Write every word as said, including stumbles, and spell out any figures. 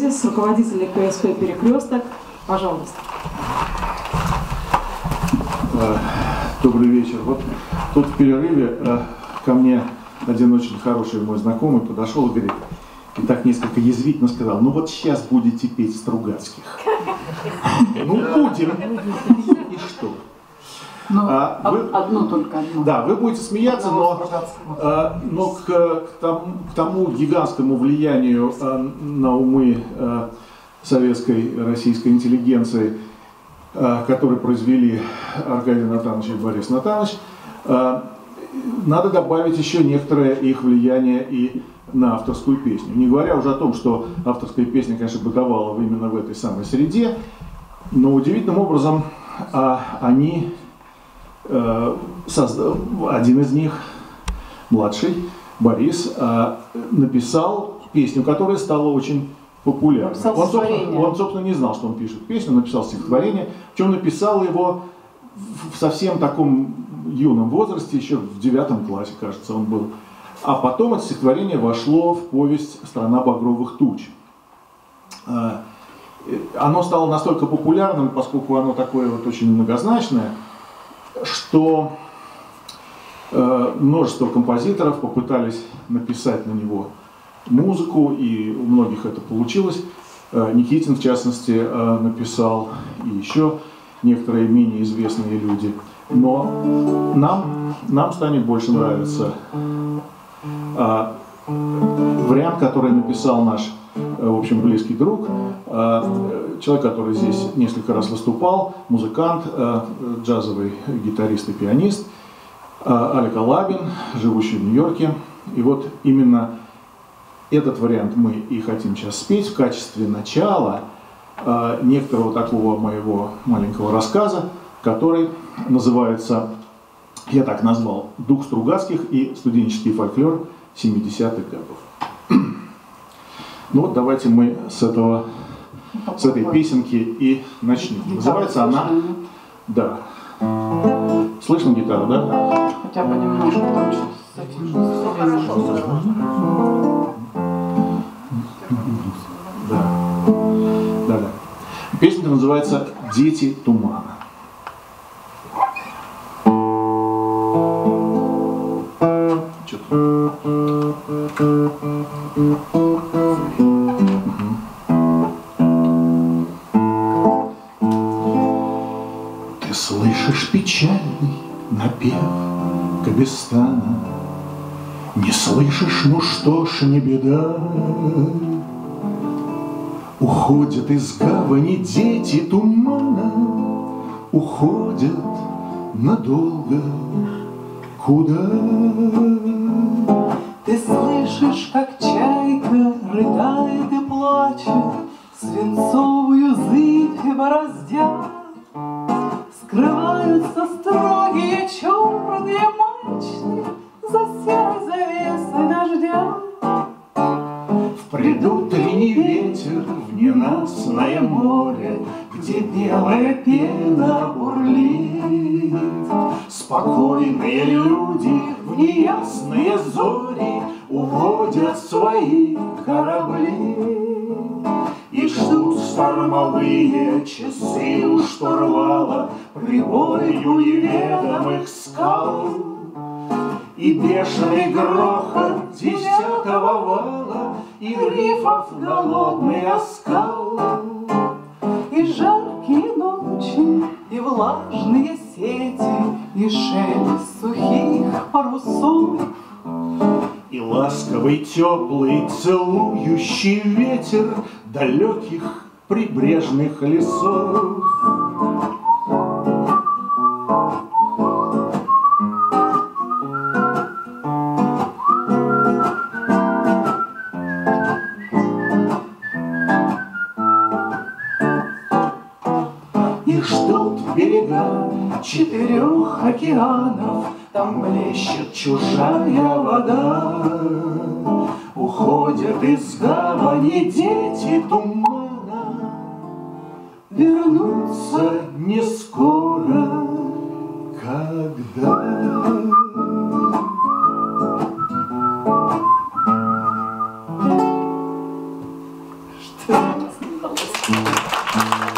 Кризис, руководитель КСП «Перекресток». Пожалуйста. Добрый вечер. Вот тут в перерыве ко мне один очень хороший мой знакомый подошел и говорит, и так несколько язвительно сказал: ну вот сейчас будете петь Стругацких. Ну будем. И что? Ну, а, вы, одно только одно. Да, вы будете смеяться, но, а, но к, к, тому, к тому гигантскому влиянию а, на умы а, советской, российской интеллигенции, а, которые произвели Аркадий Натанович и Борис Натанович, а, надо добавить еще некоторое их влияние и на авторскую песню. Не говоря уже о том, что авторская песня, конечно, бытовала именно в этой самой среде, но удивительным образом а, они... Один из них, младший, Борис, написал песню, которая стала очень популярной. Он, собственно, он, собственно, не знал, что он пишет песню, написал стихотворение, причем написал его в совсем таком юном возрасте, еще в девятом классе, кажется, он был. А потом это стихотворение вошло в повесть «Страна багровых туч». Оно стало настолько популярным, поскольку оно такое вот очень многозначное, что э, множество композиторов попытались написать на него музыку, и у многих это получилось. Э, Никитин, в частности, э, написал, и еще некоторые менее известные люди. Но нам, нам станет больше нравиться э, вариант, который написал наш, э, в общем, близкий друг, э, человек, который здесь несколько раз выступал, музыкант, э, джазовый гитарист и пианист, э, Алик Алабин, живущий в Нью-Йорке. И вот именно этот вариант мы и хотим сейчас спеть в качестве начала э, некоторого такого моего маленького рассказа, который называется, я так назвал, «Дух Стругацких и студенческий фольклор семидесятых годов». Ну вот давайте мы с этого, с этой песенки и начнем. Называется она, да, слышно гитару, да? Хотя бы немножко, потому что с этим все хорошо. Да, да, да. Песенка называется «Дети тумана». Ты слышишь печальный напев Кабестана, не слышишь, ну что ж, не беда. Уходят из гавани дети тумана, уходят надолго. Куда? Ты слышишь, как чайка рыдает и плачет, свинцовую зыбь бороздя. Скрываются строгие черные мачты за серой завесой дождя. В предутренний ветер в ненастное море, где белая пена бурлит, спокойные люди в неясные зори уводят свои корабли. И ждут штормовые часы у штурвала прибою неведомых скал. И бешеный грохот десятого вала, и рифов голодный оскал. И жаркие ночи, и влажные сети, и шелест сухих парусов. И ласковый, теплый, целующий ветер далеких прибрежных лесов. И ждут берега четырех океанов, там блещет чужая вода. Уходят из гавани дети тумана, вернутся не скоро, когда. Что? у нас не удалось.